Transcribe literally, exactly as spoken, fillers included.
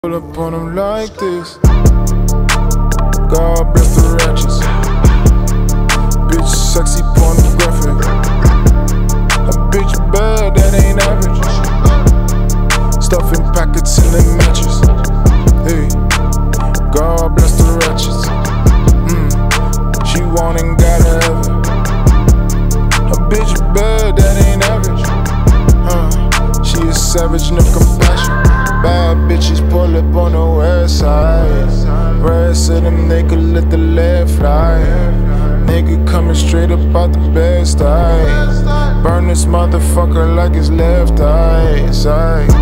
Pull up on them like this. God bless the ratchets. Bitch sexy, pornographic. A bitch bad, that ain't average. Stuffing packets in the matches. Hey, God bless the ratchets. Mm, she want and gotta have it. A bitch bad, that ain't average. Huh, she is savage, no compassion. Bad bitches pull up on the west side. Rest of them nigga let the lead fly. Nigga coming straight up out the bed side. Burn this motherfucker like his left eye. Side.